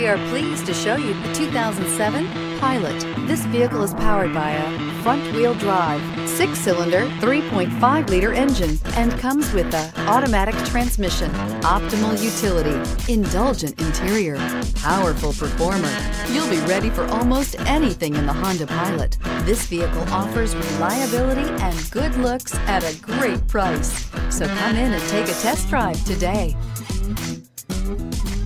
are pleased to show you the 2007 Pilot. This vehicle is powered by a front-wheel drive, 6-cylinder, 3.5-liter engine, and comes with an automatic transmission. Optimal utility, indulgent interior, powerful performer. You'll be ready for almost anything in the Honda Pilot. This vehicle offers reliability and good looks at a great price. So come in and take a test drive today.